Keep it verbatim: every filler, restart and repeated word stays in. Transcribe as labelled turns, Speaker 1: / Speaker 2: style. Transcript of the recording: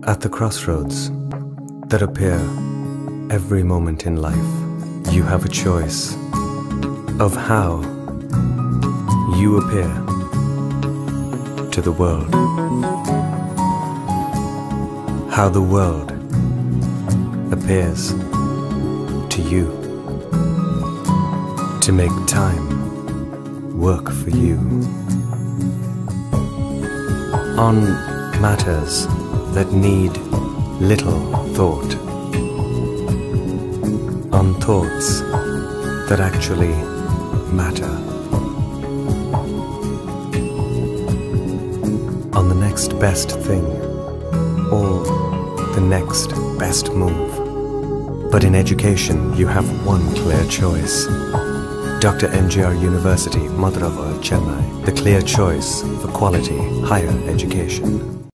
Speaker 1: At the crossroads that appear every moment in life, you have a choice of how you appear to the world, how the world appears to you, to make time work for you on matters that need little thought, on thoughts that actually matter, on the next best thing or the next best move. But in education, you have one clear choice. Doctor M G R University, Maduravoyal, Chennai, the clear choice for quality higher education.